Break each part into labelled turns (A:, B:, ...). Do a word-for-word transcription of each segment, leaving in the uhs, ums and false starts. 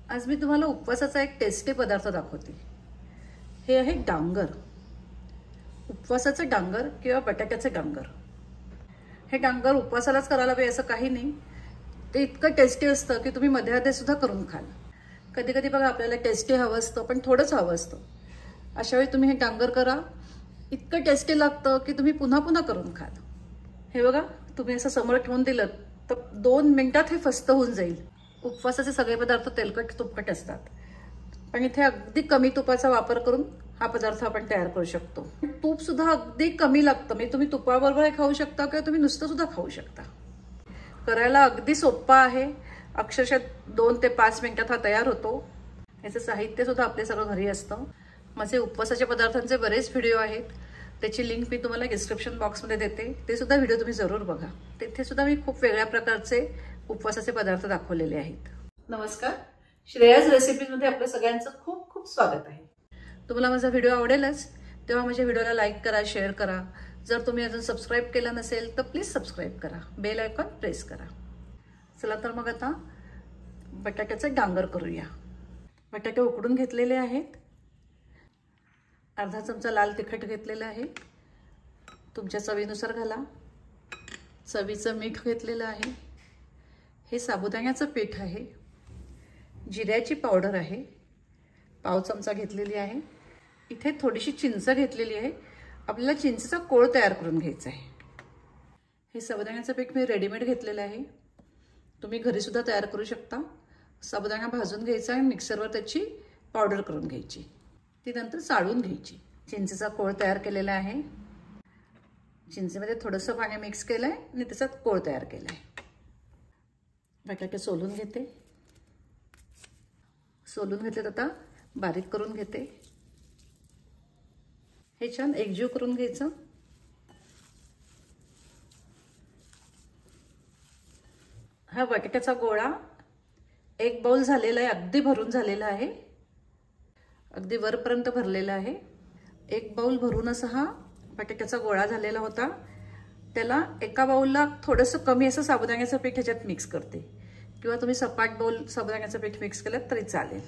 A: आज मी तुम्हाला उपवासाचा एक टेस्टी पदार्थ दाखवते। हे आहे डांगर, उपवासाचं डांगर किंवा बटाट्याचं डांगर। हे डांगर उपवासालाच करायला पाहिजे असं काही नाही, ते इतकं टेस्टी असतं की तुम्ही मध्ये मध्ये सुद्धा करून खाल। कधी कधी बघा आपल्याला टेस्टी हवं असतं पण थोडंच हवं असतं, अशा वेळी तुम्ही हे डांगर करा, इतकं टेस्टी लागतं की तुम्ही पुन्हा पुन्हा करून खाल। हे बघा, तुम्ही असं समोर ठेवून दिलं तर दोन मिनिटात हे फस्त होऊन जाईल। उपवासाचे सगळे पदार्थ तेलकट तुपकट असतात, पण इथे अगदी कमी तुपाचा वापर करून हा पदार्थ आपण तयार करू शकतो। तूप सुद्धा अगदी कमी लागतं, म्हणजे तुम्ही तुपाबरोबर खाऊ शकता किंवा तुम्ही नुसतं सुद्धा खाऊ शकता। करायला अगदी सोपा आहे, अक्षरशः दोन ते पाच मिनिटात हा तयार होतो। याचं साहित्य सुद्धा आपले सगळं घरी असतं। माझे उपवासाच्या पदार्थांचे बरेच व्हिडिओ आहेत, त्याची लिंक मी तुम्हाला डिस्क्रिप्शन बॉक्समध्ये देते, ते सुद्धा व्हिडिओ तुम्ही जरूर बघा। तिथे सुद्धा मी खूप वेगळ्या प्रकारचे उपवासाचे पदार्थ दाखवलेले आहेत। नमस्कार, श्रेयाज रेसिपीजमध्ये आपल्या सगळ्यांचं खूप खूप स्वागत आहे। तुम्हाला माझा व्हिडिओ आवडेलच तेव्हा माझ्या व्हिडिओला लाईक करा, शेअर करा। जर तुम्ही अजून सबस्क्राईब केलं नसेल तर प्लीज सबस्क्राईब करा, बेल आयकॉन प्रेस करा। चला तर मग आता बटाट्याचं डांगर करूया। बटाटे उकडून घेतलेले आहेत, अर्धा चमचा लाल तिखट घेतलेलं आहे, तुमच्या चवीनुसार घाला। चवीचं मीठ घेतलेलं आहे, हे साबुदाण्याचं पीठ आहे, जिऱ्याची पावडर आहे, पाव चमचा घेतलेली आहे। इथे थोडीशी चिंच घेतलेली आहे, आपल्याला चिंचेचा कोळ तयार करून घ्यायचा आहे। हे साबुदाण्याचं पीठ मी रेडीमेड घेतलेलं आहे, तुम्ही घरी सुद्धा तयार करू शकता। साबुदाणा भाजून घ्यायचा आणि मिक्सरवर त्याची पावडर करून घ्यायची, ती नंतर चाळून घ्यायची। चिंचेचा कोळ तयार केलेला आहे, चिंचेमध्ये थोडंसं पाणी मिक्स केलंय आणि त्याच्यात कोळ तयार केलाय। बटाटे सोलून घेते, सोलून घेतले आता बारीक करून घेते। हे छान एकजीव करून घ्यायचं। हा बटाट्याचा गोळा एक बाउल झालेला आहे, अगदी भरून झालेला आहे, अगदी वरपर्यंत भरलेला आहे। एक बाउल भरूनच हा बटाट्याचा गोळा झालेला होता। त्याला एका बाउलला थोडंसं कमी असं साबुदाण्याचं पीठ ह्याच्यात मिक्स करते, किंवा तुम्ही सपाट बाउल साबुदाण्याचं पीठ मिक्स केलं तरी चालेल।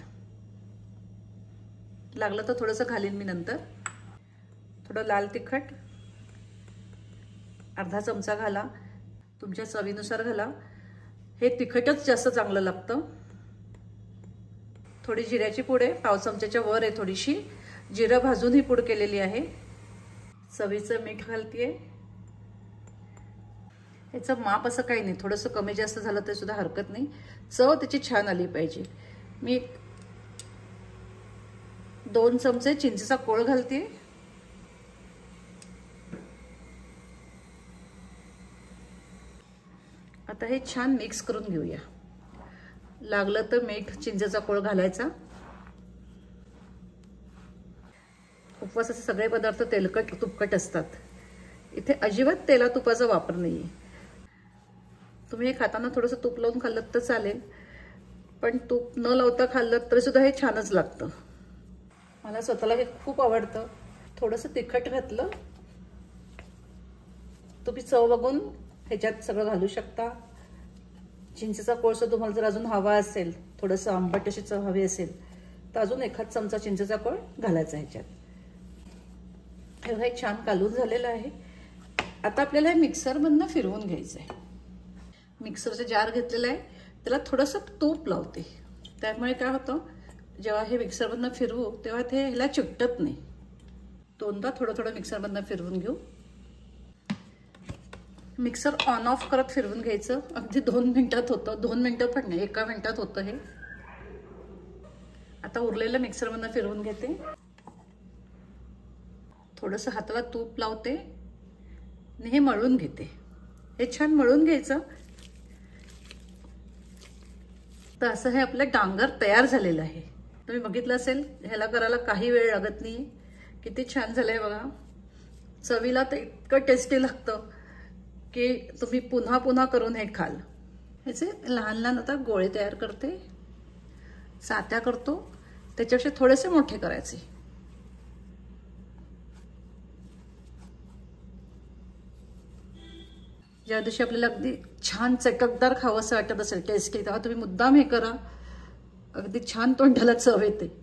A: लागलं तर थोडंसं घालीन मी नंतर। थोडं लाल तिखट अर्धा चमचा घाला, तुमच्या चवीनुसार घाला, हे तिखटच जास्त चांगलं लागतं। थोडी जिऱ्याची पूड आहे, पाव चमच्याच्या वर आहे थोडीशी, जिरं भाजून ही पूड केलेली आहे। चवीचं मीठ घालतेय, याचं माप असं काही नाही, थोडंसं कमी जास्त झालं तरी सुद्धा हरकत नाही, चव त्याची छान आली पाहिजे। मी दोन चमचे चिंचेचा कोळ घालते, आता हे छान मिक्स करून घेऊया। लागलं तर मीठ, चिंचेचा कोळ घालायचा। उपवासाचे सगळे पदार्थ तेलकट तुपकट असतात, इथे अजिबात तेला तुपाचा वापर नाहीये। तुम्ही हे खाताना थोडंसं तूप लावून खाल्लं तर चालेल, पण तूप न लावता खाल्लं तरी सुद्धा हे छानच लागतं। मला स्वतःला हे खूप आवडतं। थोडंसं तिखट घातलं, तुम्ही चव बघून ह्याच्यात सगळं घालू शकता। चिंचेचा कोळसा तुम्हाला जर अजून हवा असेल, थोडंसं आंबट अशी चव हवी असेल तर अजून एखाद चमचा चिंचेचा कोळ घालायचा ह्याच्यात। हे छान कालून झालेलं आहे। आता आपल्याला हे मिक्सरमधनं फिरवून घ्यायचं आहे। मिक्सरचे जार घेतलेलं आहे, त्याला थोडंसं तूप लावते, त्यामुळे काय होतं, जेव्हा हे मिक्सरमधनं फिरवू तेव्हा ते ह्याला चिकटत नाही। दोनदा थोडं थोडं मिक्सरमधनं फिरवून घेऊ। मिक्सर ऑन ऑफ करत फिरवून घ्यायचं, अगदी दोन मिनिटात होतं, दोन मिनिटं पण नाही, एका मिनिटात होतं हे। आता उरलेलं मिक्सरमधनं फिरवून घेते, थोडंसं हाताला तूप लावते आणि हे मळून घेते। हे छान मळून घ्यायचं। तर असं हे आपलं डांगर तयार झालेलं आहे। तुम्ही बघितलं असेल, ह्याला करायला काही वेळ लागत नाही, किती छान झालंय बघा। चवीला तर इतकं टेस्टी लागतं की तुम्ही पुन्हा पुन्हा करून हे खाल। ह्याचे लहान लहान आता गोळे तयार करते, सात्या करतो, त्याच्यापेक्षा थोडेसे मोठे करायचे। ज्या दिवशी आपल्याला अगदी छान चटकदार खावंसं वाटत असेल, टेस्टी, तेव्हा तुम्ही मुद्दाम हे करा, अगदी छान तोंडाला चव येते.